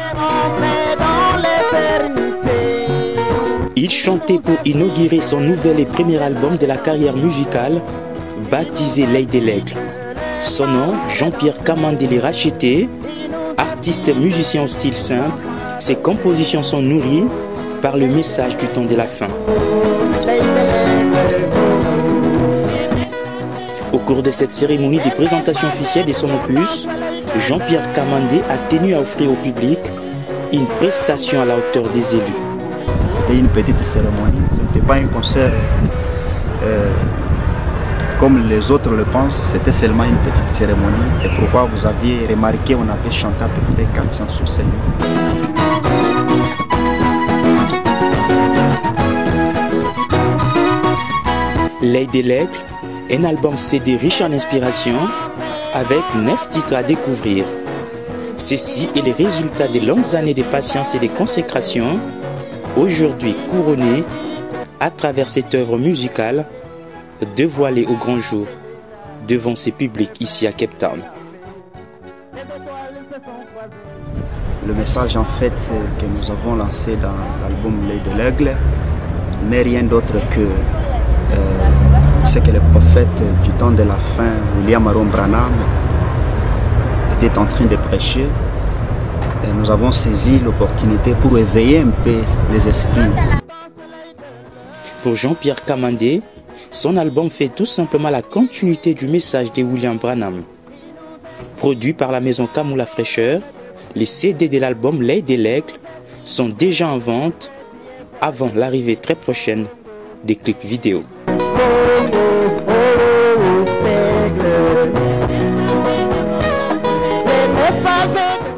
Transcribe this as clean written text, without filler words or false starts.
Il chantait pour inaugurer son nouvel et premier album de la carrière musicale, baptisé L'Œil de l'Aigle. Son nom, Jean-Pierre Kamandé Racheté, artiste musicien au style simple, ses compositions sont nourries par le message du temps de la fin. Au cours de cette cérémonie de présentation officielle de son opus, Jean-Pierre Kamandé a tenu à offrir au public une prestation à la hauteur des élus. C'était une petite cérémonie, ce n'était pas un concert comme les autres le pensent, c'était seulement une petite cérémonie. C'est pourquoi vous aviez remarqué, on avait chanté à peu près 400 sur scène. L'Œil de l'Aigle, un album CD riche en inspiration, avec 9 titres à découvrir. Ceci est le résultat de longues années de patience et de consécration, aujourd'hui couronné à travers cette œuvre musicale, dévoilée au grand jour devant ses publics ici à Cape Town. Le message en fait que nous avons lancé dans l'album L'Œil de l'Aigle n'est rien d'autre que ce que le prophète du temps de la fin, William Aaron Branham, était en train de prêcher. Et nous avons saisi l'opportunité pour éveiller un peu les esprits. Pour Jean-Pierre Kamandé, son album fait tout simplement la continuité du message de William Branham. Produit par la maison Camoula Fraîcheur, les CD de l'album L'Œil de l'Aigle sont déjà en vente avant l'arrivée très prochaine des clips vidéo. Les messages